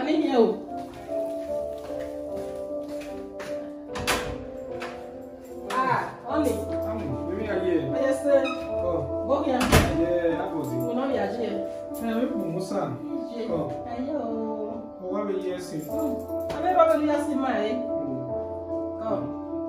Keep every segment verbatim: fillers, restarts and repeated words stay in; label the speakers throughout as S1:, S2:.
S1: mean you. Ah, only.
S2: Maybe I hear.
S1: Yes, sir.
S2: Oh.
S1: Go here.
S2: Yeah, I was in.
S1: We'll not be a jail.
S2: Yeah, maybe Musa. Oh.
S1: Hello.
S2: Oh, what will you say?
S1: I'm never going to see my. Oh.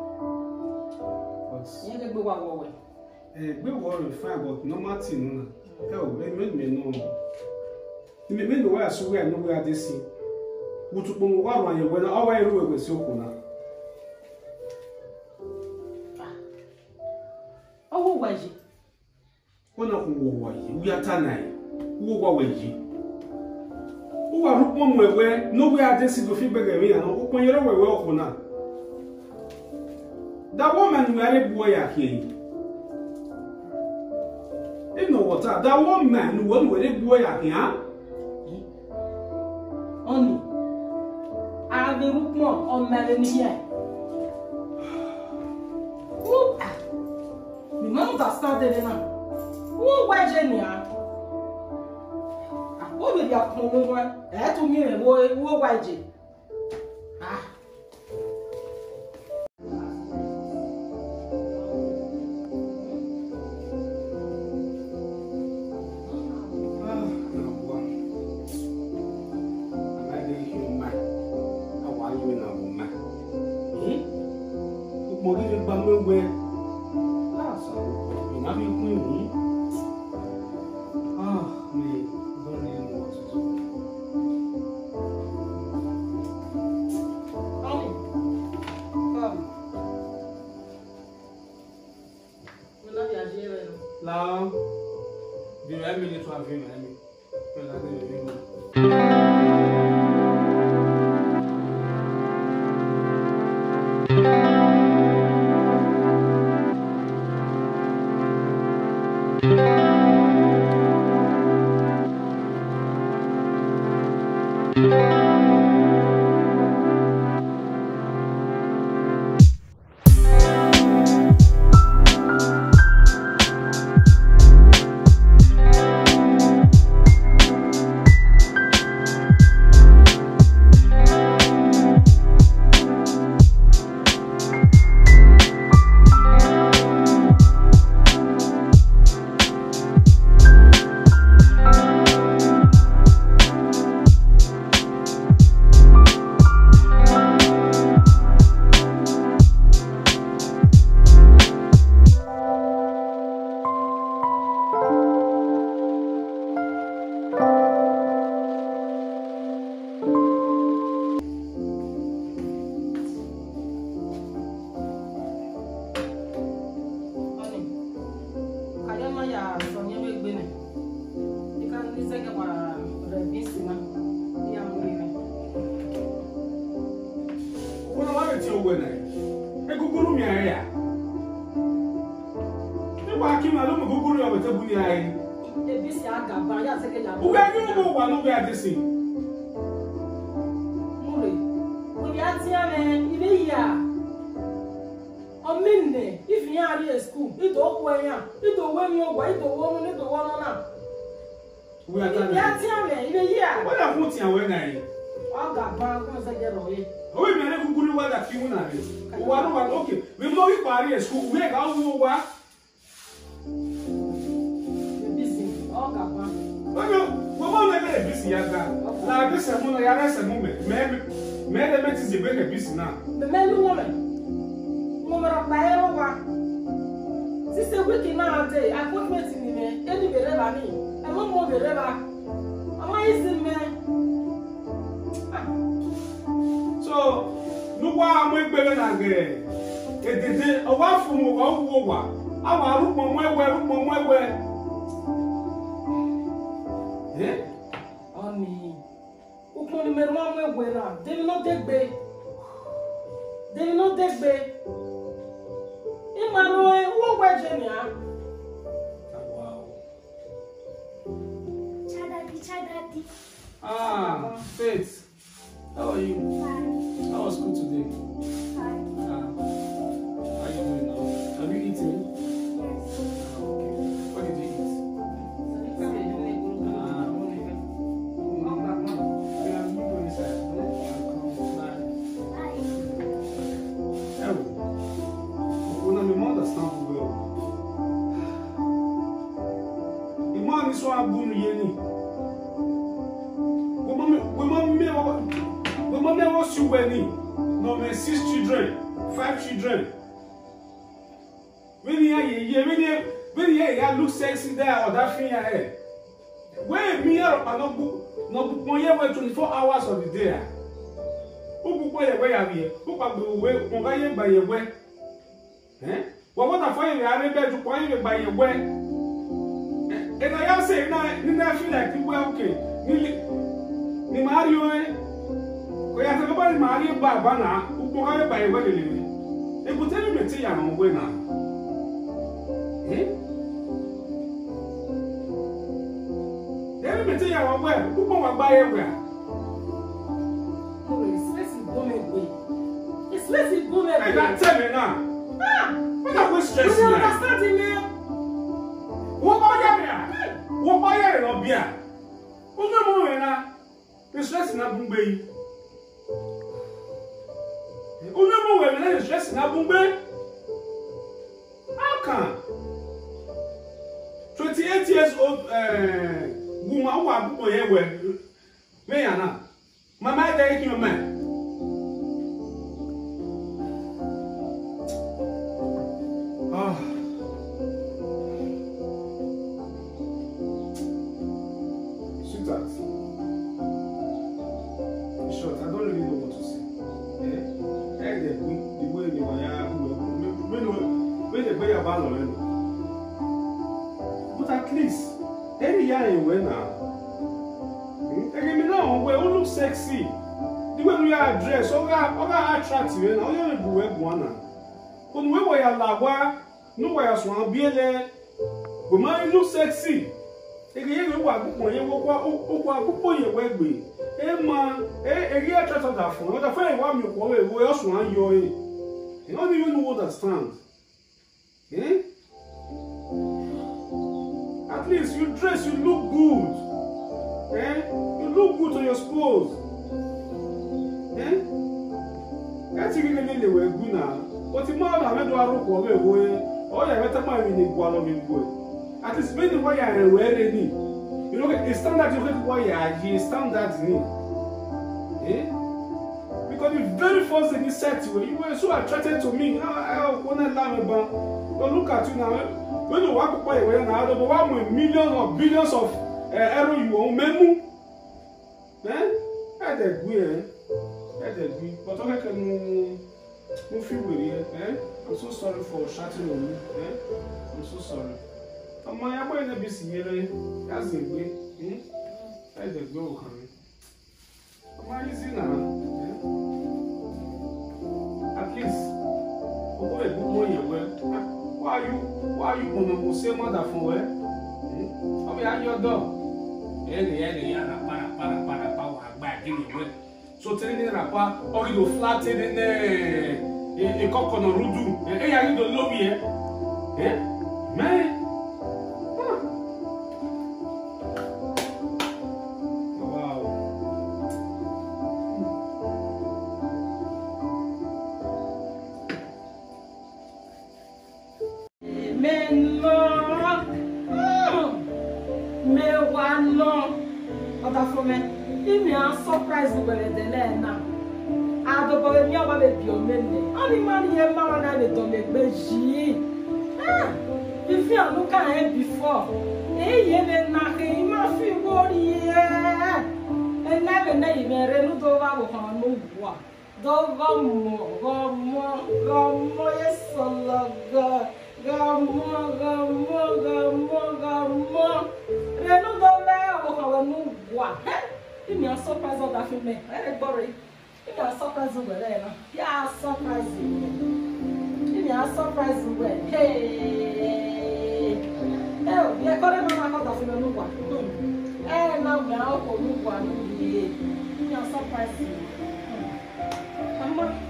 S2: But.
S1: You can go away.
S2: Eh, we were fine, but no matter. Oh, they made me know. They made me know where I saw where I know where they see. Who took one one when I were with Sokuna.
S1: Oh, who was you?
S2: One of who were you? We are Tanai. Who were you? Who are one where nowhere they see the feedback and open your way well now. That woman married boy here. You know what? That one man who won't wear it boy here.
S1: Only. I'll be more on Melanie. The month I started now. Who was Genia? What will you have to know? I had to mean a boy who was G. Ah.
S2: Now, be ready to have him. Ah, Faith, how are you? Fine. How was school today? Fine. Ah, how are you doing now? Have you eaten? Yes. Ah, okay. What did you eat? Ah. Yeah, you go inside. Woman is so abun yeni. Woman, woman, me, woman, me was you when no me six children, five children. When you hear, when you when you hear, look sexy there or that thing here. Where me are no book, no book. When you wait twenty-four hours of the day. Who book where you are here? Who can go away? Who can you buy your way? Eh? Well, what I find you are able to buy you by your way. And I say, now, I feel like you were okay. Ni Mario, eh? We have to buy Mario Babana, who can buy a way. They could tell me to you on way now. Eh? They will tell you on where, who can buy a way.
S1: It's less it boom
S2: I can't tell me now.
S1: Ah!
S2: What are we stressing?
S1: You understand me?
S2: What about you? What about you? No beer. Who no more na? The stress na bumbe. Who no more na? The stress na bumbe. How come? Twenty-eight years old uh, woman who are bumbe here well. Me yana. Mama dey him man. But at least, any year you went now, and you know, we all look sexy. The way we are dressed, all that attractive, and all you do is one. When we were lawa, no way as one be there, we might look sexy. And you know what? When you walk, walk, walk, you wear me. Eh man, eh, eh, you attract that phone. The phone want me call it. We also want you. You don't even understand. Eh? At least you dress, you look good. Eh? You look good on your clothes. Eh? That's really the way good now. But the man I went to a rock away, oh, yeah, better man in the guano will go. At least when the way I wear any. You know, it's standard you get why I standard in. Eh? Because the very first thing he said to you, you were so attracted to me. I want to learn about. But look at you now. When you walk away, we are now about one million or billions of error you own memu. Eh? That's a good. That's a good. But I can move feel with you. Eh? I'm so sorry for shouting on you. Eh? I'm so sorry. I'm my boy in the busy here. That's the way. Hmm? That's the go, honey. I'm easy now. At least, oh, a good boy, why are you, why are you going to say mother for where? Oh, we are your dog. Yeah, yeah, yeah, para, para, para, para, back in the way. So, tell me, Rapa, or you flatten in the coconut rudu. Hey, are you the lobby here? Yeah? Man.
S1: Surprise the way they learn now. I don't know if you have a bio men. Only man here, man, I don't make beji. Ah, if you look at him before, eh, even nothing, my few body, and never name a renewed over on Mugwa. Don't go more, go more, go more, yes, so God. Go more, go more, go more, go more. Renewed over on Mugwa. Give me a surprise of that film. Very boring. Give me a surprise over there. Yeah, surprise. Give me a surprise over there. Hey. Oh, we are calling on my house of no. Eh, now we are out for no one. Give me a surprise. Come on.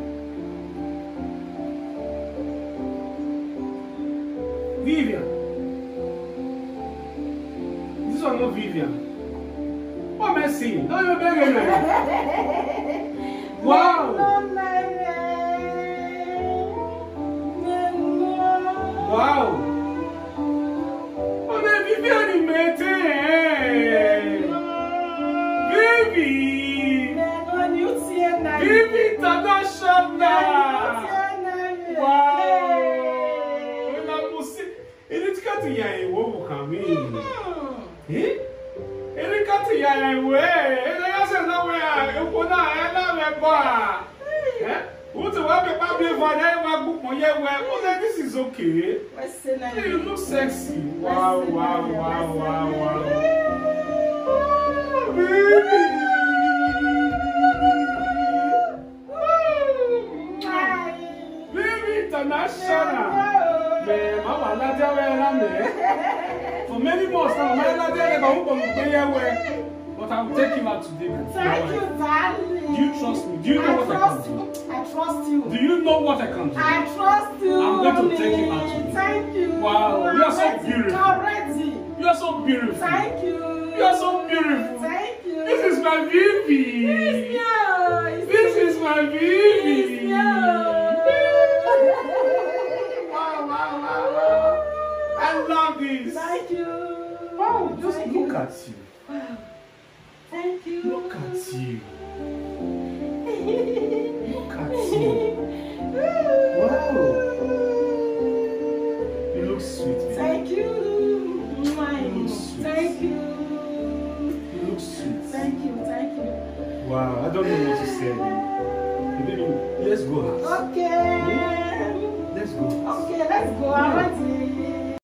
S2: Vivian, no Vivian. What am I seeing? No, you're begging me. Wow. Wow. Oh, the Vivian is Baby. Baby, international. Wow. Ele te canta e aí, o caminho. Eh? Ele canta e aí, ué. Ele já se não é, eu vou na ela, meu pai. Eh? What do I be babbling for? I want book my yeah, well, this is okay. Hey, you look sexy. Wow, wow, wow, wow, wow. Oh, baby. Baby international. Man, mama, not there where I'm there. For many months now, my not there, but who can pay away? But I will take him out today.
S1: Thank you, darling.
S2: Do you trust me? Do you know
S1: I
S2: what
S1: trust
S2: I can do?
S1: I trust you.
S2: Do you know what I can do?
S1: I trust you.
S2: I'm going to
S1: mommy.
S2: take him out today.
S1: Thank you.
S2: Wow, you are so
S1: ready.
S2: beautiful.
S1: I'm ready.
S2: You are so beautiful.
S1: Thank you.
S2: You are so beautiful.
S1: Thank you.
S2: This is my baby.
S1: It's you. It's
S2: This
S1: you.
S2: is my baby.
S1: It's you.
S2: Wow, wow, wow, wow. I love this.
S1: Thank you.
S2: Wow, just
S1: Thank
S2: look
S1: you.
S2: at you.
S1: Wow. Thank you.
S2: Look at you. Look at you. Wow. You look sweet, baby.
S1: Thank you.
S2: You look sweet.
S1: Thank you.
S2: You look sweet.
S1: Thank you. Thank you.
S2: Wow, I don't know what to say. Baby, let's go.
S1: Okay.
S2: Let's go.
S1: Okay, let's go. I'm ready.